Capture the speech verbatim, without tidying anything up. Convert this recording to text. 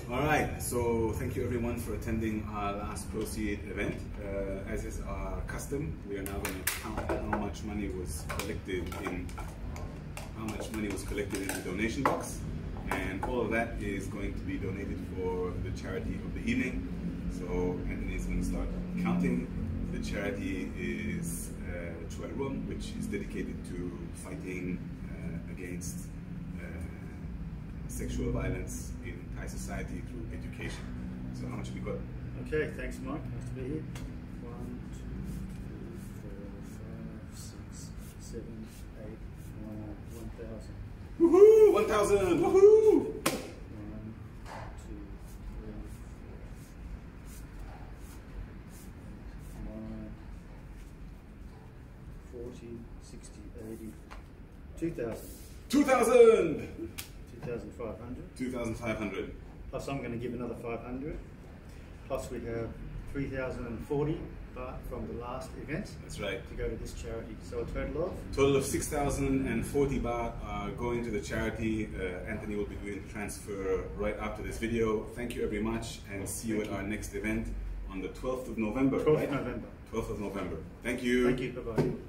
All right, so thank you everyone for attending our last Proceed event. Uh, as is our custom, we are now going to count how much money was collected in how much money was collected in the donation box, and all of that is going to be donated for the charity of the evening. So Anthony is going to start counting. The charity is uh, Chuai Room, which is dedicated to fighting uh, against uh, sexual violence in Thai society through education. So how much have we got? Okay, thanks Mark, nice to be here. One, two, three, four, five, six, seven, eight, nine, one thousand. Woohoo! One thousand! Woohoo! One, two, three, four, nine, forty, sixty, eighty, two thousand. Two thousand! two thousand five hundred. Two thousand five hundred. Plus I'm going to give another five hundred. Plus we have three thousand forty baht from the last event. That's right. To go to this charity. So a total of? Total of six thousand forty baht are going to the charity. Uh, Anthony will be doing the transfer right after this video. Thank you very much, and see you Thank at you. our next event on the twelfth of November. twelfth right? of November. twelfth of November. Thank you. Thank you. Bye-bye.